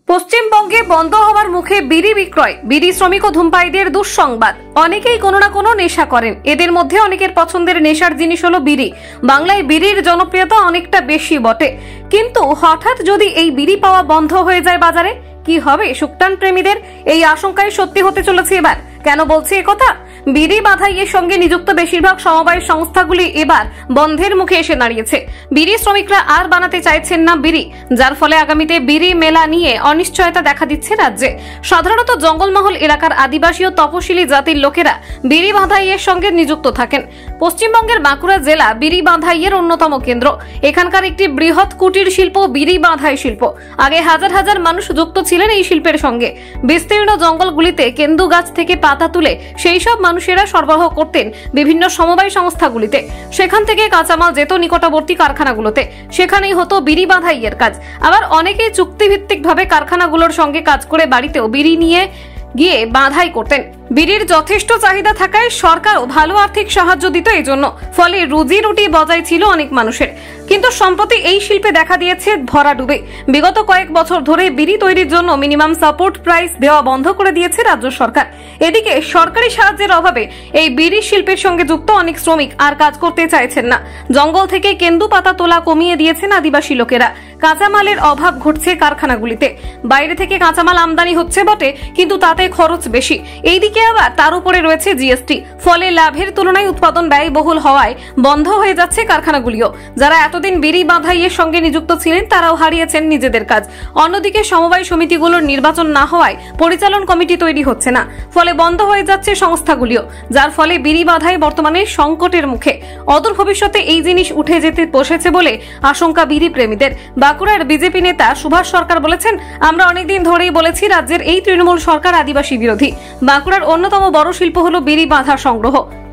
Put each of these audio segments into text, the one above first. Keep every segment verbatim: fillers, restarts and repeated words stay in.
পশ্চিমবঙ্গে বন্ধ হওয়ার মুখে বিড়ি বিক্রয়। বিড়ি শ্রমিক ও ধূমপায়ীদের দুঃসংবাদ। অনেকেই কোনো না কোনো নেশা করেন, এদের মধ্যে অনেকের পছন্দের নেশার জিনিস হলো বিড়ি। বাংলায় বিড়ির জনপ্রিয়তা অনেকটা বেশি বটে, কিন্তু হঠাৎ যদি এই বিড়ি পাওয়া বন্ধ হয়ে যায় বাজারে, কি হবে সুকটান প্রেমীদের? এই আশঙ্কায় সত্যি হতে চলেছে এবার। কেন বলছি একথা? বিড়ি বাধাইয়ের সঙ্গে নিযুক্ত বেশিরভাগ সমবায় সংস্থাগুলি এবার বন্ধের মুখে এসে দাঁড়িয়েছে। বিড়ি শ্রমিকরা আর বানাতে চাইছেন না বিড়ি, যার ফলে আগামীতে বিড়ি মেলা নিয়ে অনিশ্চয়তা দেখা দিচ্ছে রাজ্যে। সাধারণত জঙ্গলমহল এলাকার আদিবাসী ও তপশিলি জাতির লোকেরা বিড়ি বাধাইয়ের সঙ্গে নিযুক্ত থাকেন। পশ্চিমবঙ্গের বাঁকুড়া জেলা বিড়ি বাধাইয়ের অন্যতম কেন্দ্র। এখানকার একটি বৃহৎ কুটির শিল্প বিড়ি বাধাই শিল্প। আগে হাজার হাজার মানুষ যুক্ত ছিলেন এই শিল্পের সঙ্গে। বিস্তীর্ণ জঙ্গলগুলিতে কেন্দু গাছ থেকে পাতা তুলে সেই সব মানুষেরা সরবরাহ করতেন বিভিন্ন সমবায় সংস্থাগুলিতে। সেখান থেকে কাঁচামাল যেত নিকটবর্তী কারখানাগুলোতে, সেখানেই হতো বিড়ি বাধাইয়ের কাজ। আবার অনেকেই চুক্তিভিত্তিক ভাবে কারখানাগুলোর সঙ্গে কাজ করে বাড়িতেও বিড়ি নিয়ে গিয়ে বাধাই করতেন। বিড়ির যথেষ্ট চাহিদা থাকায় সরকারও ভালো আর্থিক সাহায্য দিত এই জন্য, ফলে রুজি রুটি বজায় ছিল অনেক মানুষের। কিন্তু সম্প্রতি এই শিল্পে দেখা দিয়েছে ভরাডুবে। বিগত কয়েক বছর ধরে বিড়ি তৈরির জন্য মিনিমাম সাপোর্ট প্রাইস দেওয়া বন্ধ করে দিয়েছে রাজ্য সরকার। এদিকে সরকারি সাহায্যের অভাবে এই বিড়ি শিল্পের সঙ্গে যুক্ত অনেক শ্রমিক আর কাজ করতে চাইছেন না। জঙ্গল থেকে কেন্দু পাতা তোলা কমিয়ে দিয়েছেন আদিবাসী লোকেরা। কাঁচামালের অভাব ঘটছে কারখানাগুলিতে। বাইরে থেকে কাঁচামাল আমদানি হচ্ছে বটে, কিন্তু তাতে খরচ বেশি। এইদিকে আবার তার উপরে রয়েছে জিএসটি, ফলে লাভের তুলনায় উৎপাদন ব্যয়বহুল হওয়ায় বন্ধ হয়ে যাচ্ছে কারখানাগুলিও। যারা এতদিন বিড়ি বাধাইয়ের সঙ্গে নিযুক্ত ছিলেন তারাও হারিয়েছেন নিজেদের কাজ। অন্যদিকে সমবায় সমিতিগুলোর নির্বাচন না হওয়ায় পরিচালন কমিটি তৈরি হচ্ছে না, ফলে বন্ধ হয়ে যাচ্ছে সংস্থাগুলিও, যার ফলে বিড়ি বাধাই বর্তমানে সংকটের মুখে। অদূর ভবিষ্যতে এই জিনিস উঠে যেতে বসেছে বলে আশঙ্কা বিড়ি প্রেমীদের। বাঁকুড়ার বিজেপি নেতা সুভাষ সরকার বলেছেন, আমরা অনেকদিন ধরেই বলেছি রাজ্যের এই তৃণমূল সরকার আদিবাসী বিরোধী। বাঁকুড়ার অন্যতম বড় শিল্প হলো বিড়ি বাঁধা সংগ্রহ।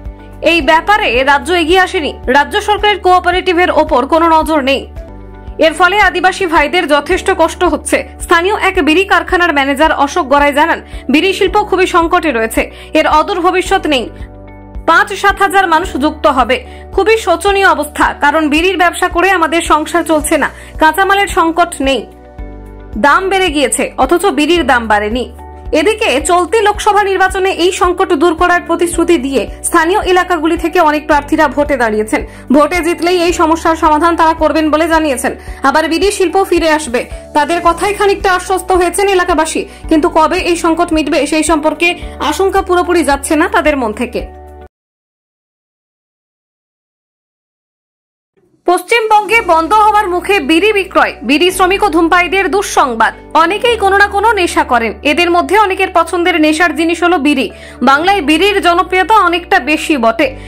এই ব্যাপারে রাজ্য এগিয়ে আসেনি। রাজ্য সরকারের কোঅপারেটিভের ওপর কোনো নজর নেই। এর ফলে আদিবাসী ভাইদের যথেষ্ট কষ্ট হচ্ছে। স্থানীয় এক বিড়ি কারখানার ম্যানেজার অশোক গড়াই জানান, বিড়ি শিল্প খুবই সংকটে রয়েছে, এর অদূর ভবিষ্যৎ নেই। পাঁচ সাত হাজার মানুষ যুক্ত হবে। খুবই শোচনীয় অবস্থা, কারণ বিড়ির ব্যবসা করে আমাদের সংসার চলছে না। কাঁচামালের সংকট নেই, দাম বেড়ে গিয়েছে, অথচ বিড়ির দাম বাড়েনি। এদিকে চলতি লোকসভা নির্বাচনে এই সংকট দূর করার প্রতিশ্রুতি দিয়ে স্থানীয় এলাকাগুলি থেকে অনেক প্রার্থীরা ভোটে দাঁড়িয়েছেন। ভোটে জিতলেই এই সমস্যার সমাধান তারা করবেন বলে জানিয়েছেন। আবার বিড়ি শিল্প ফিরে আসবে, তাদের কথাই খানিকটা আশ্বস্ত হয়েছেন এলাকাবাসী। কিন্তু কবে এই সংকট মিটবে সেই সম্পর্কে আশঙ্কা পুরোপুরি যাচ্ছে না তাদের মন থেকে। পশ্চিমবঙ্গে বন্ধ হওয়ার মুখে বিড়ি বিক্রয়। বিড়ি শ্রমিক ও ধূমপায়ীদের দুঃসংবাদ। অনেকেই কোনো না কোনো নেশা করেন, এদের মধ্যে অনেকের পছন্দের নেশার জিনিস হলো বিড়ি। বাংলায় বিড়ির জনপ্রিয়তা অনেকটা বেশি বটে।